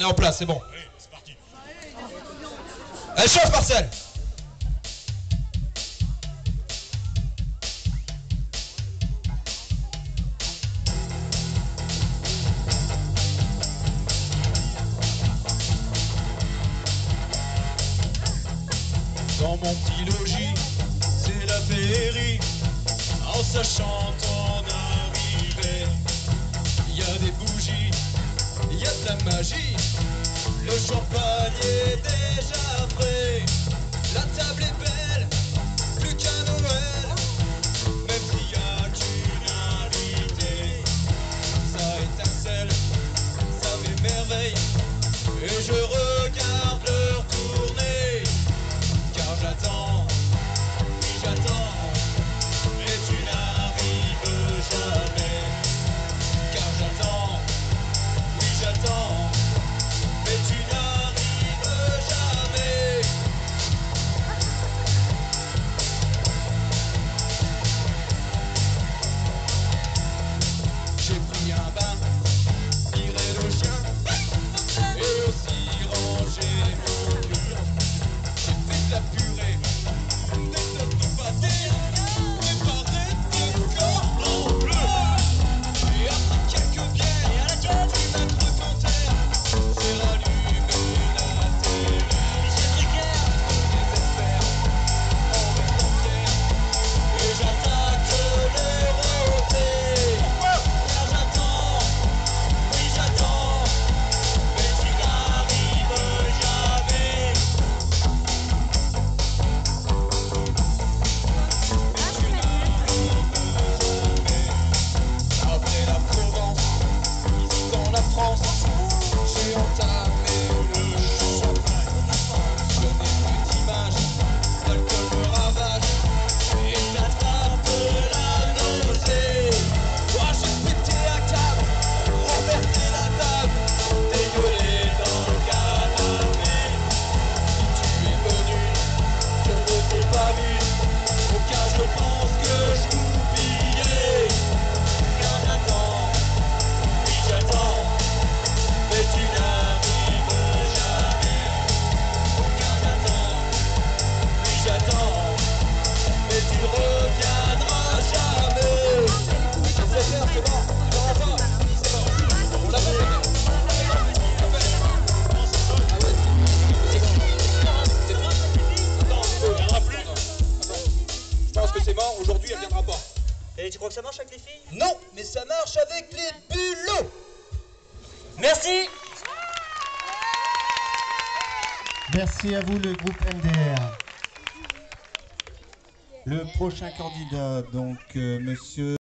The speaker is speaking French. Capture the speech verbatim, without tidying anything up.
est en place, c'est bon. Oui, c'est parti. Allez, chante Marcel. Dans mon petit logis, c'est la féerie. En sachant ton arrivée, il y a des bougies, il y a de la magie. Le champagne est déjà frais. La table est belle, plus qu'à Noël. Même s'il n'y a qu'une invitée, ça étincelle, ça m'émerveille. Et je regarde leur tourner. Car j'attends, oui j'attends, mais tu n'arrives jamais. Car j'attends, oui j'attends, mais tu n'arrives jamais. J'ai pris un bain, tiré le chien, et aussi rangé mon mur. J'ai fait de la purée, des tops de pâté, préparé de cordon bleu. Et après quelques bières, tu m'as cru canter. J'ai rallumé la télé, j'ai désespère, en même entière. Et j'attaque les rotés. Car j'attends, oui j'attends, mais tu n'arrives jamais. Après la Provence, ici dans la France, j'ai entamé le champagne. Je n'ai plus d'image, l'alcool me ravage et j'attrape la nausée. Moi j'ai pété un câble, renversé la table, dégueulé dans le canapé. Si tu es venu, je ne t'ai pas vu, car je pense que j'oubliais. Car j'attends, oui j'attends, mais tu n'arrives jamais. Car j'attends, oui j'attends, mais tu reviendras jamais. C'est faire, c'est bon, on l'aura pas, c'est bon, on l'a pas fait. Je pense que c'est mort, aujourd'hui elle viendra pas. Et tu crois que ça marche avec les filles? Non, mais ça marche avec les bulots. Merci. Merci à vous le groupe M D R. Le prochain candidat, donc euh, monsieur